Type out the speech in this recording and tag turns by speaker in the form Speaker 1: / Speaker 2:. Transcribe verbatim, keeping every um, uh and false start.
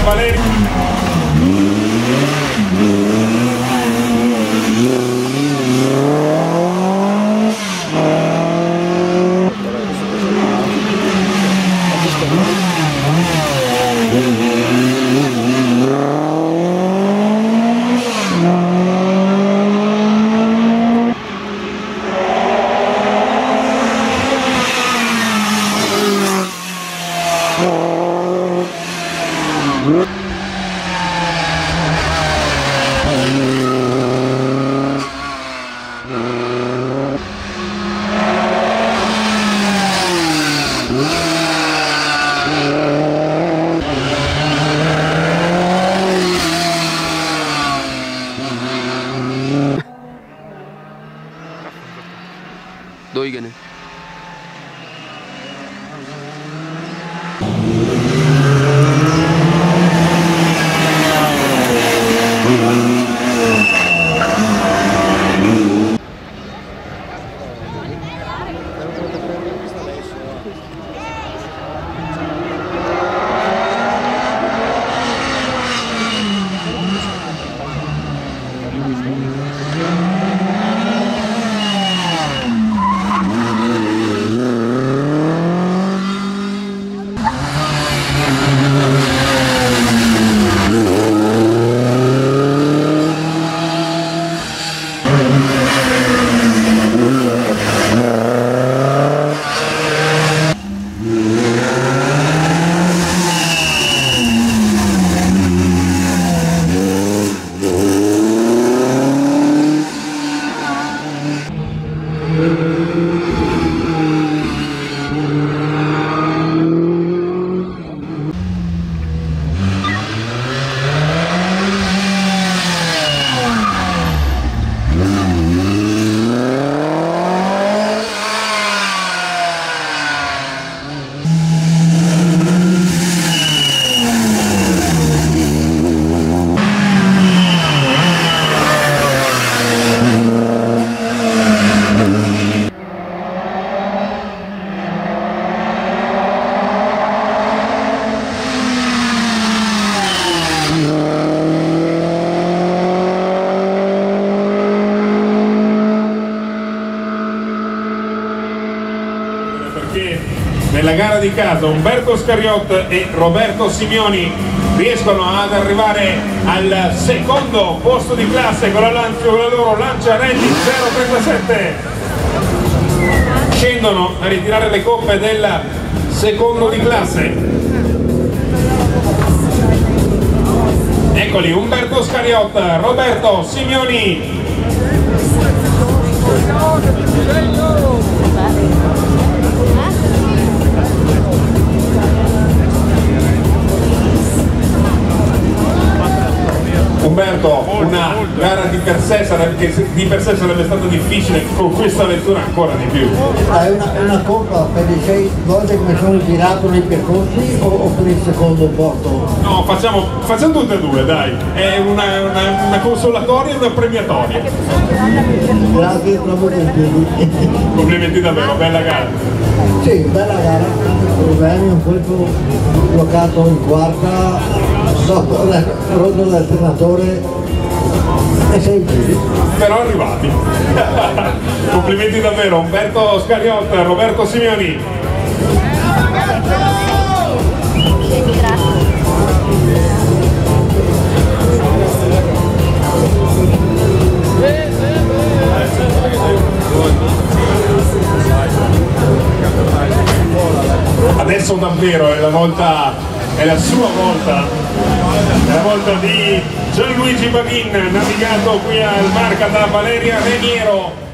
Speaker 1: Valeria.
Speaker 2: Doi gene. Perché nella gara di casa Umberto Scariot e Roberto Simioni riescono ad arrivare al secondo posto di classe con la, Lancia, con la loro Lancia Rally zero trentasette, scendono a ritirare le coppe del secondo di classe. Eccoli, Umberto Scariot, Roberto Simioni. Umberto, una gara di per sé sarebbe, che di per sé sarebbe stata difficile, con questa vettura ancora di più.
Speaker 3: È una, è una colpa per le sei volte che mi sono girato nei percorsi o, o per il secondo porto?
Speaker 1: No, facciamo, facciamo tutte e due, dai, è una, una, una consolatoria e una premiatoria.
Speaker 3: Grazie, proprio complimenti.
Speaker 1: Complimenti davvero, bella gara.
Speaker 3: Sì, bella gara, problemi, un colpo bloccato in quarta, dopo la rotta dell'alternatore e sei giri.
Speaker 1: Però arrivati. Complimenti davvero, Umberto Scariot, Roberto Simioni. Adesso davvero è la volta, è la sua volta, è la volta di Gianluigi Baghin, navigato qui al Marca da Valeria Reniero.